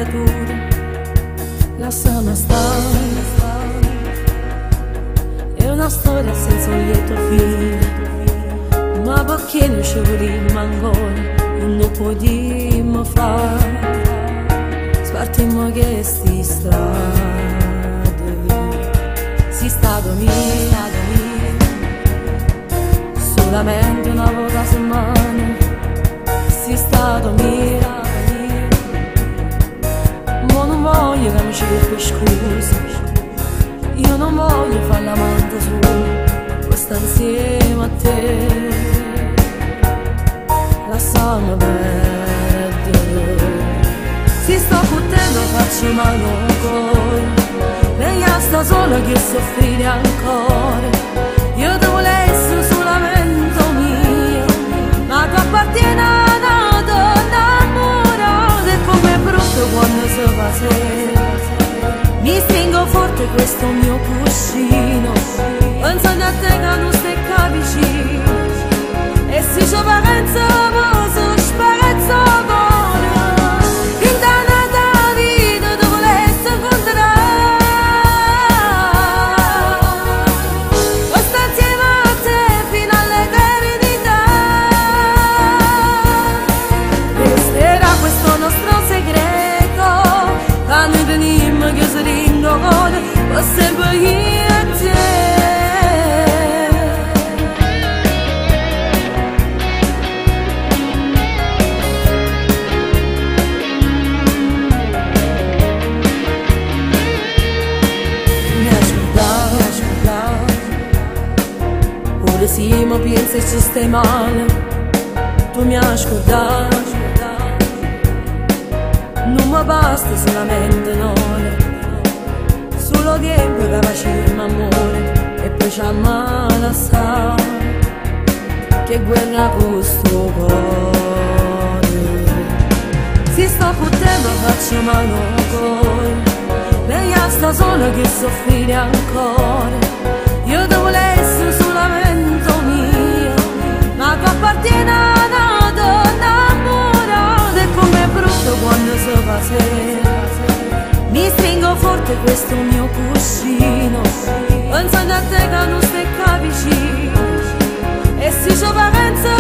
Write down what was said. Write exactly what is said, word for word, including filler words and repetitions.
creatura, lasciamo stare. È una storia senza un lieto fine, ma perché non ci volimmo ancora, non potremmo fare. Spartimmo queste strade, si sta a dormire, solamente una volta a settimana, si sta a dormire. Ma non voglio che mi cerchi scusa, io non voglio fare l'amante sua, può stare insieme a te, lasciami perdere. Si sto fottendo faccio male ancora, lei sta sola che soffrire ancora. Io ti volessi solamente mio, ma tu appartieni a una donna innamorata. E come brutto quando si fa sera, mi stringo forte questo mio cuscino, pensando a te che non stai vicino. E se ci penso, posso sparezzo amore, in tanta vita ti volessi incontrare. O sta insieme a te fino all'eternità. Resterà questo nostro segreto, quando venimmo che si ringoda, ho sempre io e te. Sì, ma pensi che ci stai male, tu mi hai scordato. Non mi basta solamente noi, solo tempo che facciamo amore e poi ci ammalassa. Che guerra questo cuore, si sta fottendo faccio male ancora. Lei sta sola che soffrire ancora. Io ti volessi solamente mio, ma tu appartieni a una donna innamorata. E com'è brutto quando si fa sera, mi stringo forte questo mio cuscino, pensando a te che non stai vicino. E se ci penso